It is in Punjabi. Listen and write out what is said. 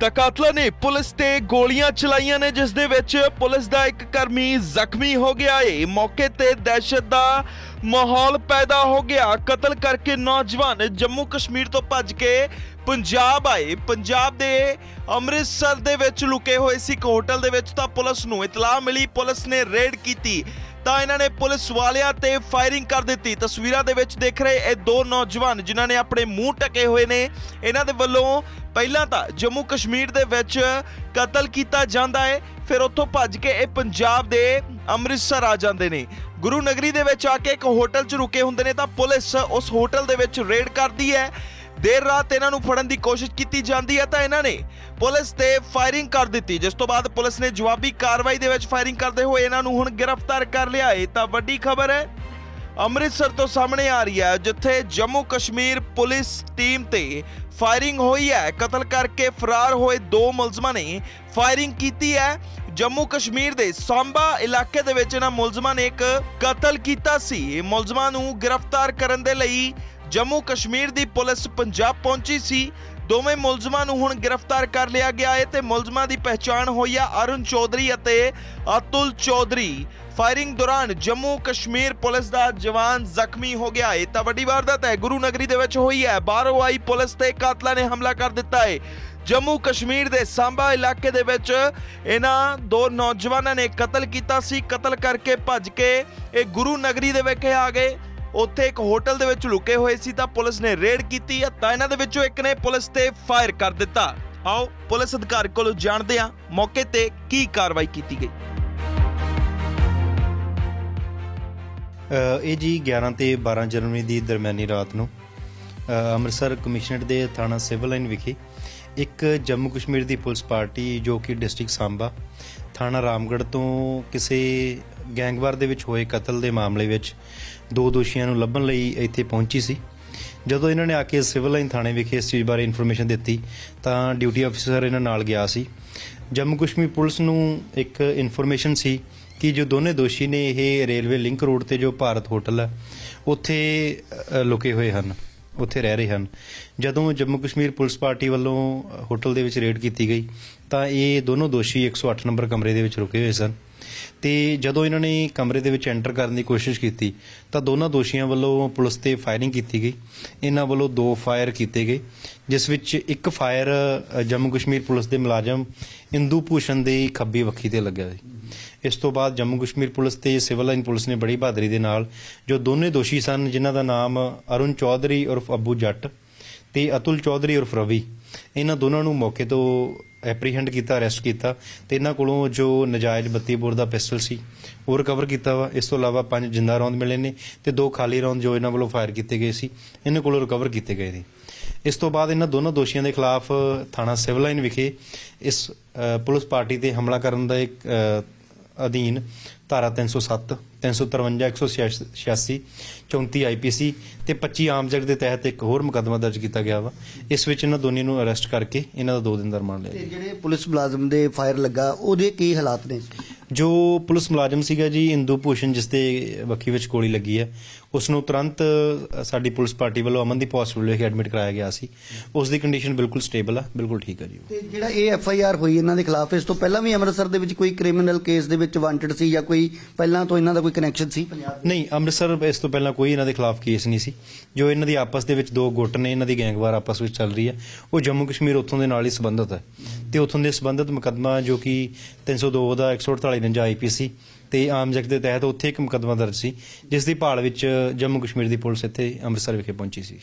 ਤਾਂ ਕਾਤਲਾਂ ਨੇ ਪੁਲਿਸ ਤੇ ਗੋਲੀਆਂ ਚਲਾਈਆਂ ਨੇ, ਜਿਸ ਦੇ ਵਿੱਚ ਪੁਲਿਸ ਦਾ ਇੱਕ ਕਰਮੀ ਜ਼ਖਮੀ ਹੋ ਗਿਆ ਏ। ਮੌਕੇ ਤੇ ਦਹਿਸ਼ਤ ਦਾ ਮਾਹੌਲ ਪੈਦਾ ਹੋ ਗਿਆ। ਕਤਲ ਕਰਕੇ ਨੌਜਵਾਨ ਜੰਮੂ ਕਸ਼ਮੀਰ ਤੋਂ ਭੱਜ ਕੇ ਪੰਜਾਬ ਆਏ। ਪੰਜਾਬ ਦੇ ਅੰਮ੍ਰਿਤਸਰ ਦੇ ਵਿੱਚ ਲੁਕੇ ਹੋਏ ਸੀ ਇੱਕ ਹੋਟਲ ਦੇ ਵਿੱਚ। ਤਾਂ ਪੁਲਿਸ ਨੂੰ ਇਤਲਾਹ ਮਿਲੀ, ਪੁਲਿਸ ਨੇ ਰੇਡ ਕੀਤੀ ਤਾਂ ਇਹਨਾਂ ਨੇ ਪੁਲਿਸ ਵਾਲਿਆਂ ਤੇ ਫਾਇਰਿੰਗ ਕਰ ਦਿੱਤੀ। ਤਸਵੀਰਾਂ ਦੇ ਵਿੱਚ ਦੇਖ ਰਹੇ ਇਹ ਦੋ ਨੌਜਵਾਨ ਜਿਨ੍ਹਾਂ ਨੇ ਆਪਣੇ ਮੂੰਹ ਢਕੇ ਹੋਏ ਨੇ, ਇਹਨਾਂ ਦੇ ਵੱਲੋਂ ਪਹਿਲਾਂ ਤਾਂ ਜੰਮੂ ਕਸ਼ਮੀਰ ਦੇ ਵਿੱਚ ਕਤਲ ਕੀਤਾ ਜਾਂਦਾ ਹੈ, ਫਿਰ ਉੱਥੋਂ ਭੱਜ ਕੇ ਇਹ ਪੰਜਾਬ ਦੇ ਅੰਮ੍ਰਿਤਸਰ ਆ ਜਾਂਦੇ ਨੇ। ਗੁਰੂ ਨਗਰੀ ਦੇ ਵਿੱਚ ਆ ਕੇ ਇੱਕ ਹੋਟਲ 'ਚ ਰੁਕੇ ਹੁੰਦੇ ਨੇ ਤਾਂ ਪੁਲਿਸ ਉਸ ਹੋਟਲ ਦੇ ਵਿੱਚ ਰੇਡ ਕਰਦੀ ਹੈ। ਦੇਰ ਰਾਤ ਇਹਨਾਂ ਨੂੰ ਫੜਨ ਦੀ ਕੋਸ਼ਿਸ਼ ਕੀਤੀ ਜਾਂਦੀ ਹੈ ਤਾਂ ਇਹਨਾਂ ਨੇ ਪੁਲਿਸ ਤੇ ਫਾਇਰਿੰਗ ਕਰ ਦਿੱਤੀ, ਜਿਸ ਤੋਂ ਬਾਅਦ ਪੁਲਿਸ ਨੇ ਜਵਾਬੀ ਕਾਰਵਾਈ ਦੇ ਵਿੱਚ ਫਾਇਰਿੰਗ ਕਰਦੇ ਹੋਏ ਇਹਨਾਂ ਨੂੰ ਹੁਣ ਗ੍ਰਿਫਤਾਰ ਕਰ ਲਿਆ ਹੈ। ਤਾਂ ਵੱਡੀ ਖਬਰ ਹੈ ਅੰਮ੍ਰਿਤਸਰ ਤੋਂ ਸਾਹਮਣੇ ਆ ਰਹੀ ਹੈ, ਜਿੱਥੇ ਜੰਮੂ ਕਸ਼ਮੀਰ ਪੁਲਿਸ ਟੀਮ ਤੇ ਫਾਇਰਿੰਗ ਹੋਈ ਹੈ। ਕਤਲ ਕਰਕੇ ਫਰਾਰ ਹੋਏ ਦੋ ਮੁਲਜ਼ਮਾਂ ਨੇ ਫਾਇਰਿੰਗ ਕੀਤੀ ਹੈ। ਜੰਮੂ ਕਸ਼ਮੀਰ ਦੇ ਸਾਂਬਾ ਇਲਾਕੇ ਦੇ ਵਿੱਚ ਇਹਨਾਂ ਮੁਲਜ਼ਮਾਂ ਨੇ ਇੱਕ ਕਤਲ ਕੀਤਾ ਸੀ। ਮੁਲਜ਼ਮਾਂ ਨੂੰ ਗ੍ਰਿਫਤਾਰ ਕਰਨ ਦੇ ਲਈ ਜੰਮੂ ਕਸ਼ਮੀਰ ਦੀ ਪੁਲਿਸ ਪੰਜਾਬ ਪਹੁੰਚੀ ਸੀ। ਦੋਵੇਂ ਮੁਲਜ਼ਮਾਂ ਨੂੰ ਹੁਣ ਗ੍ਰਿਫਤਾਰ ਕਰ ਲਿਆ ਗਿਆ ਹੈ ਤੇ ਮੁਲਜ਼ਮਾਂ ਦੀ ਪਹਿਚਾਣ ਹੋਈ ਹੈ ਅਰੁਣ ਚੌਧਰੀ ਅਤੇ ਅਤੁਲ ਚੌਧਰੀ। ਫਾਇਰਿੰਗ ਦੌਰਾਨ ਜੰਮੂ ਕਸ਼ਮੀਰ ਪੁਲਿਸ ਦਾ ਜਵਾਨ ਜ਼ਖਮੀ ਹੋ ਗਿਆ ਹੈ। ਤਾਂ ਵੱਡੀ ਵਾਰਦਾਤ ਹੈ ਗੁਰੂ ਨਗਰੀ ਦੇ ਵਿੱਚ ਹੋਈ ਹੈ। ਬਾਹਰੋਂ ਆਈ ਪੁਲਿਸ ਤੇ ਕਾਤਲਾਂ ਨੇ ਹਮਲਾ ਕਰ ਦਿੱਤਾ ਹੈ। ਜੰਮੂ ਕਸ਼ਮੀਰ ਦੇ ਸਾਂਬਾ ਇਲਾਕੇ ਦੇ ਵਿੱਚ ਇਹਨਾਂ ਦੋ ਨੌਜਵਾਨਾਂ ਨੇ ਕਤਲ ਕੀਤਾ ਸੀ। ਕਤਲ ਕਰਕੇ ਭੱਜ ਕੇ ਇਹ ਗੁਰੂ ਨਗਰੀ ਦੇ ਵਿੱਚ ਆ ਗਏ। ਉੱਥੇ ਇੱਕ ਹੋਟਲ ਦੇ ਵਿੱਚ ਲੁਕੇ ਹੋਏ ਸੀ ਤਾਂ ਪੁਲਿਸ ਨੇ ਰੇਡ ਕੀਤੀ ਤਾਂ ਇਹਨਾਂ ਦੇ ਵਿੱਚੋਂ ਇੱਕ ਨੇ ਪੁਲਿਸ ਤੇ ਫਾਇਰ ਕਰ ਦਿੱਤਾ। ਆਓ ਪੁਲਿਸ ਅਧਿਕਾਰੀ ਕੋਲੋਂ ਜਾਣਦੇ ਹਾਂ ਮੌਕੇ ਤੇ ਕੀ ਕਾਰਵਾਈ ਕੀਤੀ ਗਈ। ਇਹ ਜੀ 11 ਤੇ 12 ਜਨਵਰੀ ਦੀ ਦਰਮਿਆਨੀ ਰਾਤ ਨੂੰ ਅੰਮ੍ਰਿਤਸਰ ਕਮਿਸ਼ਨਰੇਟ ਦੇ ਥਾਣਾ ਸਿਵਲ ਲਾਈਨ ਵਿਖੇ ਇੱਕ ਜੰਮੂ ਕਸ਼ਮੀਰ ਦੀ ਪੁਲਿਸ ਪਾਰਟੀ ਜੋ ਕਿ ਡਿਸਟ੍ਰਿਕਟ ਸਾਂਬਾ ਥਾਣਾ ਰਾਮਗੜ੍ਹ ਤੋਂ ਕਿਸੇ ਗੈਂਗਵਾਰ ਦੇ ਵਿੱਚ ਹੋਏ ਕਤਲ ਦੇ ਮਾਮਲੇ ਵਿੱਚ ਦੋ ਦੋਸ਼ੀਆਂ ਨੂੰ ਲੱਭਣ ਲਈ ਇੱਥੇ ਪਹੁੰਚੀ ਸੀ। ਜਦੋਂ ਇਹਨਾਂ ਨੇ ਆ ਕੇ ਸਿਵਲ ਲਾਈਨ ਥਾਣੇ ਵਿਖੇ ਇਸ ਚੀਜ਼ ਬਾਰੇ ਇਨਫੋਰਮੇਸ਼ਨ ਦਿੱਤੀ ਤਾਂ ਡਿਊਟੀ ਅਫਸਰ ਇਹਨਾਂ ਨਾਲ ਗਿਆ ਸੀ। ਜੰਮੂ ਕਸ਼ਮੀਰ ਪੁਲਿਸ ਨੂੰ ਇੱਕ ਇਨਫੋਰਮੇਸ਼ਨ ਸੀ ਕਿ ਜੋ ਦੋਨੇ ਦੋਸ਼ੀ ਨੇ ਇਹ ਰੇਲਵੇ ਲਿੰਕ ਰੋਡ ਤੇ ਜੋ ਭਾਰਤ ਹੋਟਲ ਹੈ ਉੱਥੇ ਲੁਕੇ ਹੋਏ ਹਨ, ਉੱਥੇ ਰਹਿ ਰਹੇ ਹਨ। ਜਦੋਂ ਜੰਮੂ ਕਸ਼ਮੀਰ ਪੁਲਿਸ ਪਾਰਟੀ ਵੱਲੋਂ ਹੋਟਲ ਦੇ ਵਿੱਚ ਰੇਡ ਕੀਤੀ ਗਈ ਤਾਂ ਇਹ ਦੋਨੋਂ ਦੋਸ਼ੀ 108 ਨੰਬਰ ਕਮਰੇ ਦੇ ਵਿੱਚ ਰੁਕੇ ਹੋਏ ਸਨ ਤੇ ਜਦੋਂ ਇਹਨਾਂ ਨੇ ਕਮਰੇ ਦੇ ਵਿੱਚ ਐਂਟਰ ਕਰਨ ਦੀ ਕੋਸ਼ਿਸ਼ ਕੀਤੀ ਤਾਂ ਦੋਨਾਂ ਦੋਸ਼ੀਆਂ ਵੱਲੋਂ ਪੁਲਿਸ ਤੇ ਫਾਇਰਿੰਗ ਕੀਤੀ ਗਈ। ਇਹਨਾਂ ਵੱਲੋਂ 2 ਫਾਇਰ ਕੀਤੇ ਗਏ, ਜਿਸ ਵਿੱਚ ਇੱਕ ਫਾਇਰ ਜੰਮੂ ਕਸ਼ਮੀਰ ਪੁਲਿਸ ਦੇ ਮੁਲਾਜ਼ਮ ਇੰਦੂ ਭੂਸ਼ਣ ਦੀ ਖੱਬੀ ਵੱਖੀ ਤੇ ਲੱਗਿਆ ਸੀ। ਇਸ ਤੋਂ ਬਾਅਦ ਜੰਮੂ ਕਸ਼ਮੀਰ ਪੁਲਿਸ ਤੇ ਸਿਵਲ ਲਾਈਨ ਪੁਲਿਸ ਨੇ ਬੜੀ ਬਹਾਦਰੀ ਦੇ ਨਾਲ ਜੋ ਦੋਨੇ ਦੋਸ਼ੀ ਸਨ, ਜਿਨ੍ਹਾਂ ਦਾ ਨਾਮ ਅਰੁਣ ਚੌਧਰੀ ਉਰਫ ਅੱਬੂ ਜੱਟ ਤੇ ਅਤੁਲ ਚੌਧਰੀ ਉਰਫ ਰਵੀ, ਇਹਨਾਂ ਦੋਨਾਂ ਨੂੰ ਮੌਕੇ ਤੋਂ ਐਪਰੀਹੈਂਡ ਕੀਤਾ, ਅਰੈਸਟ ਕੀਤਾ ਤੇ ਇਹਨਾਂ ਕੋਲੋਂ ਜੋ ਨਜਾਇਜ਼ 32 ਬੋਰ ਦਾ ਪਿਸਟਲ ਸੀ ਉਹ ਰਿਕਵਰ ਕੀਤਾ ਵਾ। ਇਸ ਤੋਂ ਇਲਾਵਾ 5 ਜਿੰਦਾ ਰੌਂਦ ਮਿਲੇ ਨੇ ਤੇ 2 ਖਾਲੀ ਰੌਂਦ ਜੋ ਇਹਨਾਂ ਵੱਲੋਂ ਫਾਇਰ ਕੀਤੇ ਗਏ ਸੀ ਇਹਨਾਂ ਕੋਲੋਂ ਰਿਕਵਰ ਕੀਤੇ ਗਏ ਨੇ। ਇਸ ਤੋਂ ਬਾਅਦ ਇਹਨਾਂ ਦੋਨੋਂ ਦੋਸ਼ੀਆਂ ਦੇ ਖਿਲਾਫ ਥਾਣਾ ਸਿਵਲ ਲਾਈਨ ਵਿਖੇ ਇਸ ਪੁਲਿਸ ਪਾਰਟੀ ਤੇ ਹਮਲਾ ਕਰਨ ਦਾ ਇੱਕ ਅਧੀਨ ਧਾਰਾ 307, 353, 186, 34 IPC ਤੇ 25 ਆਰਮਜ਼ ਐਕਟ ਦੇ ਤਹਿਤ ਇੱਕ ਹੋਰ ਮੁਕੱਦਮਾ ਦਰਜ ਕੀਤਾ ਗਿਆ ਵਾ। ਇਸ ਵਿੱਚ ਇਹਨਾਂ ਦੋਨਾਂ ਨੂੰ ਅਰੈਸਟ ਕਰਕੇ ਇਹਨਾਂ ਦਾ 2 ਦਿਨ ਦਾ ਰਿਮਾਂਡ ਲਿਆ। ਜਿਹੜੇ ਪੁਲਿਸ ਮੁਲਾਜ਼ਮ ਦੇ ਫਾਇਰ ਲੱਗਾ ਉਹਦੇ ਕੀ ਹਾਲਾਤ ਨੇ? ਜੋ ਪੁਲਿਸ ਮੁਲਾਜ਼ਮ ਸੀਗਾ ਜੀ ਇੰਦੂ ਭੂਸ਼ਣ, ਜਿਸ ਦੇ ਵੱਖੀ ਵਿੱਚ ਗੋਲੀ ਲੱਗੀ ਹੈ, ਉਸ ਨੂੰ ਤੁਰੰਤ ਸਾਡੀ ਪੁਲਿਸ ਪਾਰਟੀ ਵੱਲੋਂ ਅਮਨਦੀਪ ਹਸਪੀਟਲ ਵਿਖੇ ਐਡਮਿਟ ਕਰਾਇਆ ਗਿਆ ਸੀ। ਉਸ ਦੀ ਕੰਡੀਸ਼ਨ ਬਿਲਕੁਲ ਸਟੇਬਲ ਆ, ਬਿਲਕੁਲ ਠੀਕ ਹੈ ਜੀ। ਤੇ ਜਿਹੜਾ ਇਹ FIR ਹੋਈ ਇਹਨਾਂ ਦੇ ਖਿਲਾਫ, ਇਸ ਤੋਂ ਪਹਿਲਾਂ ਵੀ ਅੰਮ੍ਰਿਤਸਰ ਦੇ ਵਿੱਚ ਕੋਈ ਕ੍ਰਿਮੀਨਲ ਕੇਸ ਦੇ ਵਿੱਚ ਵਾਂਟਡ ਸੀ ਜਾਂ ਕੋਈ ਪਹਿਲਾਂ ਤੋਂ ਇਹਨਾਂ ਦਾ ਕੋਈ ਕਨੈਕਸ਼ਨ ਸੀ? ਨਹੀਂ, ਅੰਮ੍ਰਿਤਸਰ ਇਸ ਤੋਂ ਪਹਿਲਾਂ ਕੋਈ ਇਹਨਾਂ ਦੇ ਖਿਲਾਫ ਕੇਸ ਨਹੀਂ ਸੀ। ਜੋ ਇਹਨਾਂ ਦੀ ਆਪਸ ਦੇ ਵਿੱਚ 2 ਗੁੱਟ ਨੇ, ਇਹਨਾਂ ਦੀ ਗੈਂਗਵਾਰ ਆਪਸ ਵਿੱਚ ਚੱਲ ਰਹੀ ਹੈ, ਉਹ ਜੰਮੂ ਕਸ਼ਮੀਰ ਉੱਥੋਂ ਦੇ ਨਾਲ ਹੀ ਸੰਬੰਧਿਤ ਹੈ ਤੇ ਉੱਥੋਂ ਦੇ ਸੰਬੰਧਿਤ ਮੁਕੱਦਮਾ ਜੋ ਕਿ 302 ਦਾ 148 IPC ਤੇ ਆਰਮਜ਼ ਐਕਟ ਦੇ ਤਹਿਤ ਉੱਥੇ ਇੱਕ ਮੁਕੱਦਮਾ ਦਰਜ ਸੀ, ਜਿਸ ਦੀ ਭਾਲ ਵਿੱਚ ਜੰਮੂ ਕਸ਼ਮੀਰ ਦੀ ਪੁਲਿਸ ਇੱਥੇ ਅੰਮ੍ਰਿਤਸਰ ਵਿਖੇ ਪਹੁੰਚੀ ਸੀ।